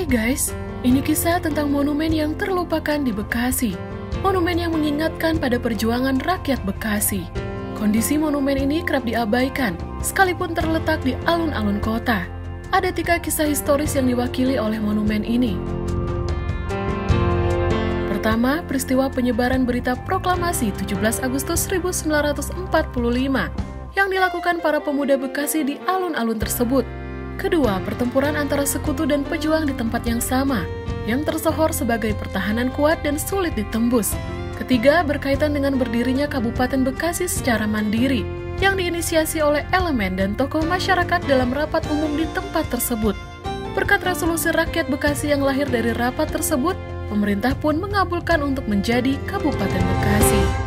Hai guys, ini kisah tentang monumen yang terlupakan di Bekasi. Monumen yang mengingatkan pada perjuangan rakyat Bekasi. Kondisi monumen ini kerap diabaikan, sekalipun terletak di alun-alun kota. Ada 3 kisah historis yang diwakili oleh monumen ini. Pertama, peristiwa penyebaran berita proklamasi 17 Agustus 1945 yang dilakukan para pemuda Bekasi di alun-alun tersebut. Kedua, pertempuran antara sekutu dan pejuang di tempat yang sama, yang tersohor sebagai pertahanan kuat dan sulit ditembus. Ketiga, berkaitan dengan berdirinya Kabupaten Bekasi secara mandiri, yang diinisiasi oleh elemen dan tokoh masyarakat dalam rapat umum di tempat tersebut. Berkat resolusi rakyat Bekasi yang lahir dari rapat tersebut, pemerintah pun mengabulkan untuk menjadi Kabupaten Bekasi.